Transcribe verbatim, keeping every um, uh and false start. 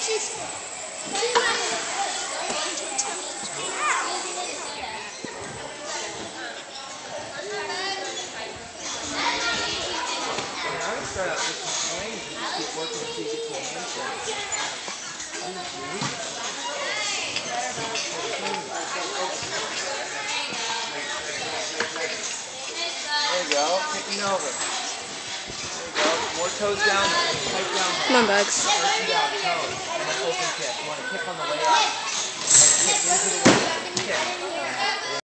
I would start out with some swings and just keep working until you get to a handshake. There you go, kicking over. There you go, more toes down, tight down. Come on, Bugs. Arching down, toes, and then open kick. You want to kick on the way up. Kick into the way up. Kick.